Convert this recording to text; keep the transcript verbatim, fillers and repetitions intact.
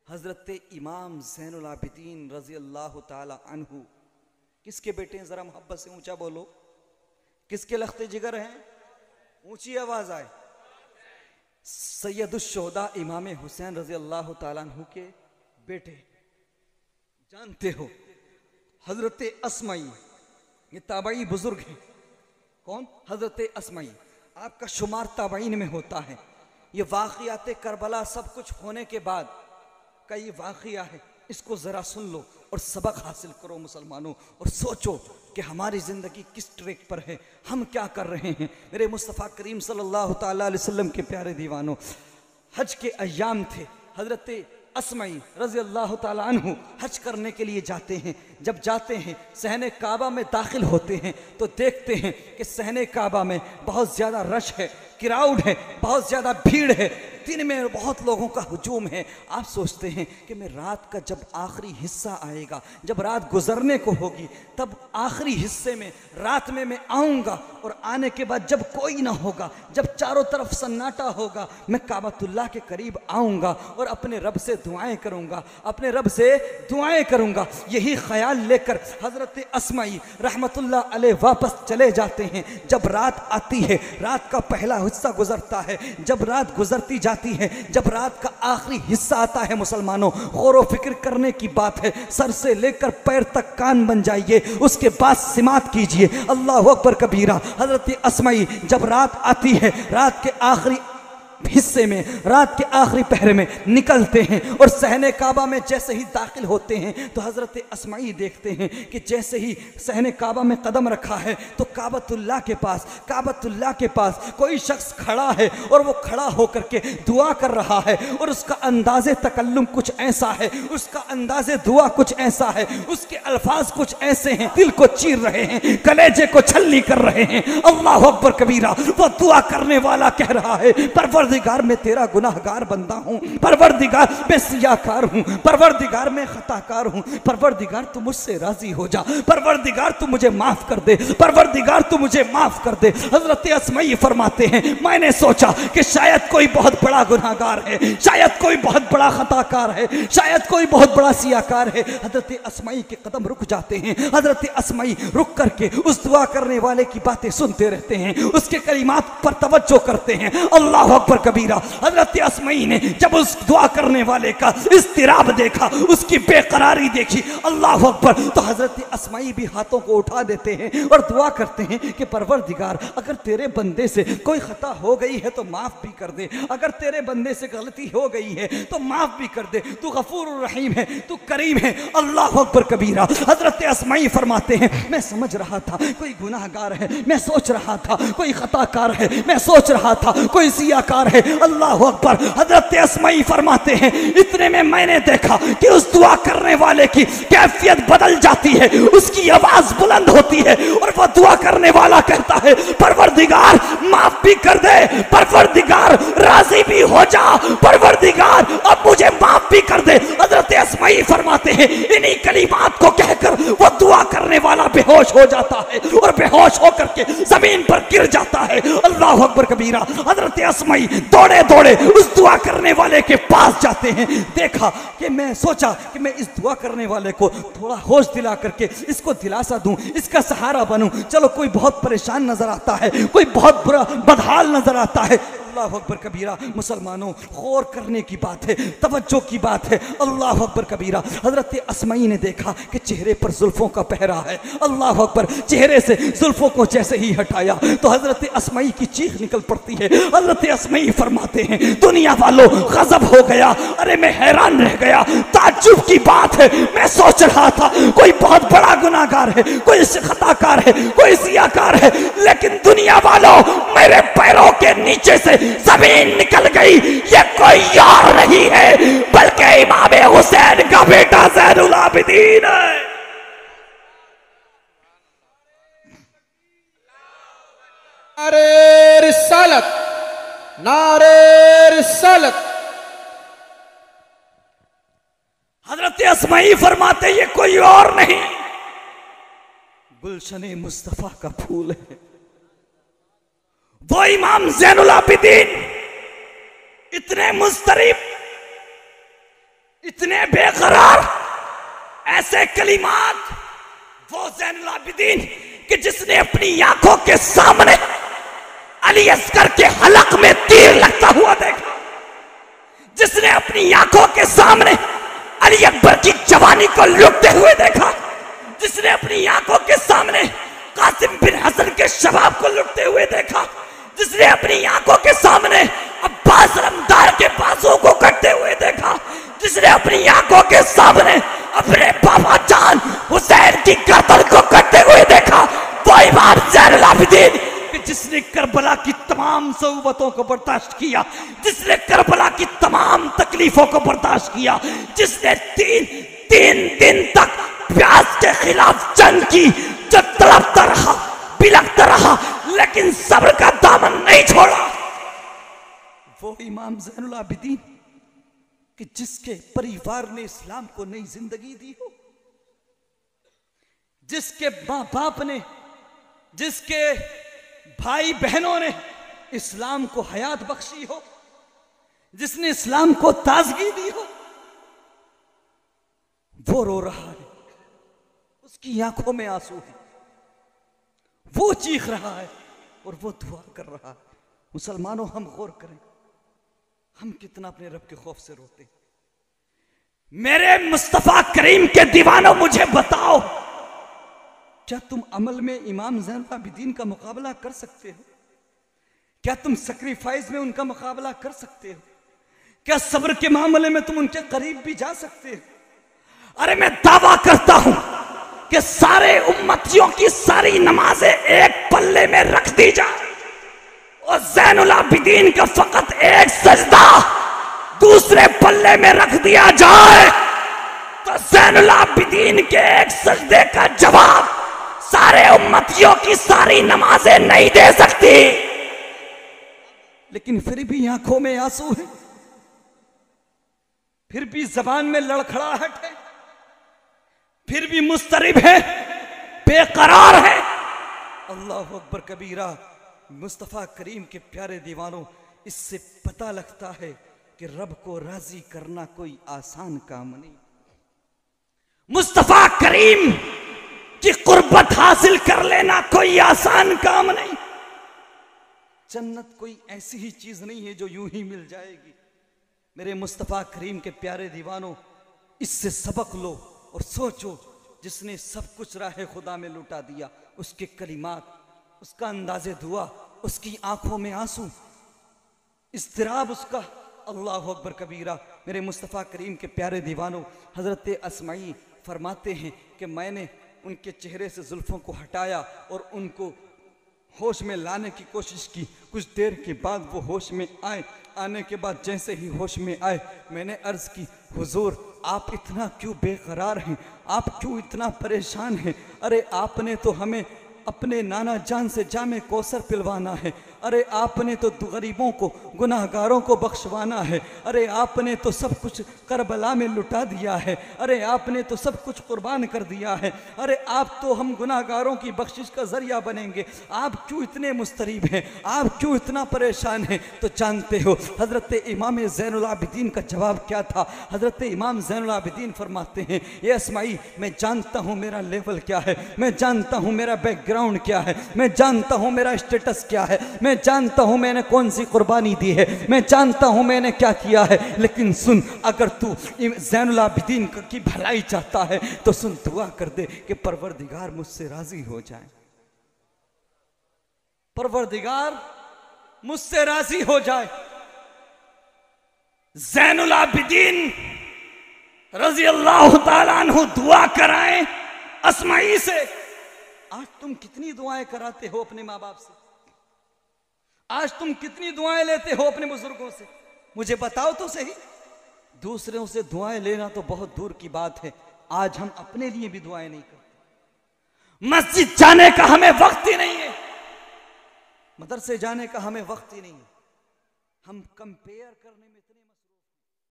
हजरत इमाम ज़ैनुल आबिदीन रज़ी अल्लाह ताला अन्हु किसके बेटे हैं? जरा मोहब्बत से ऊंचा बोलो, किसके लख्ते जिगर हैं? ऊंची आवाज आए। सैयदुश शोहदा इमाम हुसैन रज़ी अल्लाह ताला अन्हु के बेटे। जानते हो हजरत अस्माई, ये ताबई बुजुर्ग हैं। कौन? हजरत अस्माई। आपका शुमार ताबईन में होता है। ये वाक़ियात करबला सब कुछ होने के बाद का ये वाक़िया है, इसको ज़रा सुन लो और सबक हासिल करो मुसलमानों, और सोचो कि हमारी ज़िंदगी किस ट्रैक पर है, हम क्या कर रहे हैं। मेरे मुस्तफ़ा करीम सल्लल्लाहु ताला अलैहि वसल्लम के प्यारे दीवानों, हज के अय्याम थे। हज़रत अस्माई रज़ी अल्लाह ताला अन्हु हज करने के लिए जाते हैं। जब जाते हैं सहने काबा में दाखिल होते हैं तो देखते हैं कि सहने काबा में बहुत ज़्यादा रश है, क्राउड है, बहुत ज़्यादा भीड़ है, दिन में बहुत लोगों का हुजूम है। आप सोचते हैं कि मैं रात का जब आखिरी हिस्सा आएगा, जब रात गुजरने को होगी, तब आखिरी हिस्से में रात में मैं आऊँगा और आने के बाद जब कोई ना होगा, जब चारों तरफ सन्नाटा होगा, मैं काबतुल्लाह के करीब आऊँगा और अपने रब से दुआएं करूँगा, अपने रब से दुआएं करूँगा। यही ख्याल लेकर हज़रत अस्माई रहमतुल्लाह अलैह वापस चले जाते हैं। जब रात आती है, रात का पहला हिस्सा गुजरता है, जब रात गुजरती जाती है, जब रात का आखिरी हिस्सा आता है मुसलमानों, गौर व फिक्र करने की बात है। सर से लेकर पैर तक कान बन जाइए, उसके बाद सिमात कीजिए। अल्लाह अकबर कबीरा। हज़रत अस्माई जब रात आती है, रात के आखिरी हिस्से में, रात के आखिरी पहरे में निकलते हैं और सहने काबा में जैसे ही दाखिल होते हैं तो हज़रत अस्माई देखते हैं कि जैसे ही सहने काबा में कदम रखा है तो काबतुल्लाह के पास काबतुल्लाह के पास कोई शख्स खड़ा है और वो खड़ा होकर के दुआ कर रहा है, और उसका अंदाज़े तकल्लुम कुछ ऐसा है, उसका अंदाज़े दुआ कुछ ऐसा है, उसके अल्फाज कुछ ऐसे हैं, दिल को चीर रहे हैं, कलेजे को छलनी कर रहे हैं। अल्लाह अकबर कबीरा। वो दुआ करने वाला कह रहा है, परवरदिगार मैं तेरा गुनाहगार बंदा हूँ, परवरदिगार मैं सियाकार हूँ, परवरदिगार मैं खताकार हूँ, परवरदिगार तू मुझसे राजी हो जा, परवरदिगार तू मुझे माफ कर दे, परवरदिगार तू मुझे माफ कर दे। हजरत अस्माई फरमाते हैं, मैंने सोचा कि शायद कोई बहुत बड़ा गुनाहगार है, शायद कोई बहुत बड़ा खताकार है, शायद कोई बहुत बड़ा सियाकार है। हजरत अस्माई के कदम रुक जाते हैं। हजरत अस्माई रुक करके उस दुआ करने वाले की बातें सुनते रहते हैं, उसके कलिमात पर तवज्जो करते हैं। अल्लाह अकबर कबीरा। हजरत अस्माई ने जब उस दुआ करने वाले का इस्तिराब देखा, उसकी बेकरारी देखी, अल्लाह अकबर, तो हजरत अस्माई भी हाथों को उठा देते हैं और दुआ करते हैं कि परवरदिगार अगर तेरे बंदे से कोई खता हो गई है तो माफ भी कर दे, अगर तेरे बंदे से गलती हो गई है तो माफ भी कर दे, तू गफूर रहीम है, तू करीम है। अल्लाह अकबर कबीरा। हजरत अस्माई फरमाते हैं, मैं समझ रहा था कोई गुनाहगार है, मैं सोच रहा था कोई खताकार है, मैं सोच रहा था कोई सियाकार है। अल्लाह अकबर। हजरत अस्माई फरमाते हैं, इतने में मैंने देखा कि उस दुआ करने वाले की कैफियत बदल जाती है, उसकी आवाज बुलंद होती है और वह दुआ करने वाला कहता है, परवरदिगार माफ भी कर दे, परवरदिगार राजी भी हो जा, परवरदिगार अब मुझे माफ भी कर दे। हजरत अस्माई फरमाते हैं, इन्हीं कलिमात को कहकर वह दुआ करने वाला बेहोश हो जाता है और बेहोश होकर के जमीन पर गिर जाता है। अल्लाह अकबर कबीरा। हजरत अस्माई दौड़े दौड़े उस दुआ करने वाले के पास जाते हैं। देखा कि मैं सोचा कि मैं इस दुआ करने वाले को थोड़ा होश दिला करके इसको दिलासा दूं, इसका सहारा बनूं। चलो कोई बहुत परेशान नजर आता है, कोई बहुत बुरा बदहाल नजर आता है। अल्लाह अकबर कबीरा। मुसलमानों, गौर करने की बात है, तवज्जो की बात है। अल्लाह अकबर कबीरा। हजरत अस्माई ने देखा कि चेहरे पर जुल्फों का पहरा है। अल्लाह अकबर। चेहरे से जुल्फों को जैसे ही हटाया तो हजरत अस्माई की चीख निकल पड़ती है। हजरत अस्माई फरमाते हैं, दुनिया वालों गजब हो गया, अरे मैं हैरान रह गया, ताज्जुब की बात है, मैं सोच रहा था कोई बहुत बड़ा गुनाहगार है, कोई खताकार है, कोई सियाकार है, लेकिन दुनिया वालों मेरे पैरों के नीचे से जमीन निकल गई। ये कोई और नहीं है बल्कि इमाम हुसैन का बेटा ज़ैनुल आबिदीन है। नारे रिसालत, नारे रिसालत। हजरत अस्माई फरमाते, ये कोई और नहीं गुलशने मुस्तफा का फूल है, वो इमाम ज़ैनुल आबिदीन। इतने मुस्तरिब, इतने बेकरार ऐसे कलिमात वो ज़ैनुल आबिदीन कि जिसने अपनी आंखों के सामने अली असगर के हलक में तीर लगता हुआ देखा, जिसने अपनी आंखों के सामने अली अकबर की जवानी को लुटते हुए देखा, जिसने अपनी आंखों के सामने कासिम बिन हसन के शबाब को लुटते हुए देखा, जिसने अपनी आंखों के सामने अब्बास रमदार के बाजुओं को कटते हुए देखा, जिसने अपनी आंखों के सामने अपने बाबा जान हुसैन की गर्दन को कटते हुए देखा, वो इमाम ज़ैनुल आबिदीन कि जिसने करबला की तमाम सऊबतों को बर्दाश्त किया, जिसने करबला की तमाम तकलीफों को बर्दाश्त किया, जिसने तीन तीन दिन तक प्यास के खिलाफ जंग की, जो तड़पता रहा, बिलखता रहा, लेकिन सब्र का दामन नहीं छोड़ा, वो इमाम ज़ैनुल आबिदीन कि जिसके परिवार ने इस्लाम को नई जिंदगी दी हो, जिसके मां बाप ने, जिसके भाई बहनों ने इस्लाम को हयात बख्शी हो, जिसने इस्लाम को ताजगी दी हो, वो रो रहा है, उसकी आंखों में आंसू है, वो चीख रहा है और वो दुआ कर रहा है। मुसलमानों, हम गौर करें, हम कितना अपने रब के खौफ से रोते हैं। मेरे मुस्तफा करीम के दीवानों, मुझे बताओ, क्या तुम अमल में इमाम ज़ैनुल आबिदीन का मुकाबला कर सकते हो? क्या तुम सैक्रिफाइस में उनका मुकाबला कर सकते हो? क्या सब्र के मामले में तुम उनके करीब भी जा सकते हो? अरे मैं दावा करता हूं कि सारे उम्मतियों की सारी नमाजें एक पल्ले में रख दी जाए और ज़ैनुल आबिदीन का फकत एक सजदा दूसरे पल्ले में रख दिया जाए, तो ज़ैनुल आबिदीन के एक सजदे का जवाब सारे उम्मतियों की सारी नमाजें नहीं दे सकती। लेकिन फिर भी आंखों में आंसू है, फिर भी जबान में लड़खड़ाहट है, फिर भी मुस्तरिब है, बेकरार है। अल्लाह अकबर कबीरा। मुस्तफ़ा करीम के प्यारे दीवानों, इससे पता लगता है कि रब को राजी करना कोई आसान काम नहीं। मुस्तफ़ा करीम की कुर्बत हासिल कर लेना कोई आसान काम नहीं। जन्नत कोई ऐसी ही चीज नहीं है जो यूं ही मिल जाएगी। मेरे मुस्तफ़ा करीम के प्यारे दीवानों, इससे सबक लो और सोचो, जिसने सब कुछ राह खुदा में लुटा दिया, उसके कलिमात, उसका अंदाज़े दुआ, उसकी आंखों में आंसू, इस्तिराब उसका, अल्लाह अकबर कबीरा। मेरे मुस्तफ़ा करीम के प्यारे दीवानों, हज़रत अस्माई फरमाते हैं कि मैंने उनके चेहरे से जुल्फ़ों को हटाया और उनको होश में लाने की कोशिश की। कुछ देर के बाद वो होश में आए। आने के बाद जैसे ही होश में आए, मैंने अर्ज़ की, हुजूर आप इतना क्यों बेकरार हैं, आप क्यों इतना परेशान हैं? अरे आपने तो हमें अपने नाना जान से जामे कौसर पिलवाना है, अरे आपने तो गरीबों को, गुनाहगारों को बख्शवाना है, अरे आपने तो सब कुछ करबला में लुटा दिया है, अरे आपने तो सब कुछ कुर्बान कर दिया है, अरे आप तो हम गुनाहगारों की बख्शिश का जरिया बनेंगे। आप क्यों इतने मुस्तरीब हैं, आप क्यों इतना परेशान हैं? तो जानते हो हज़रत इमाम ज़ैनुल आबिदीन का जवाब क्या था? हज़रत इमाम ज़ैनुल आबिदीन फरमाते हैं, ये अस्माई, मैं जानता हूँ मेरा लेवल क्या है, मैं जानता हूँ मेरा बैकग्राउंड क्या है, मैं जानता हूँ मेरा स्टेटस क्या है, मैं जानता हूं मैंने कौन सी कुर्बानी दी है, मैं जानता हूं मैंने क्या किया है। लेकिन सुन, अगर तू ज़ैनुल आबिदीन की भलाई चाहता है तो सुन, दुआ कर दे कि परवरदिगार मुझसे राजी हो जाए, परवरदिगार मुझसे राजी हो जाए। ज़ैनुल आबिदीन रज़ी अल्लाह ताला अन्हु दुआ कराएं अस्माई से। आज तुम कितनी दुआएं कराते हो अपने माँ बाप से? आज तुम कितनी दुआएं लेते हो अपने बुजुर्गों से? मुझे बताओ तो सही। दूसरों से दुआएं लेना तो बहुत दूर की बात है, आज हम अपने लिए भी दुआएं नहीं करते। मस्जिद जाने का हमें वक्त ही नहीं है, मदरसे जाने का हमें वक्त ही नहीं है। हम कंपेयर करने में इतने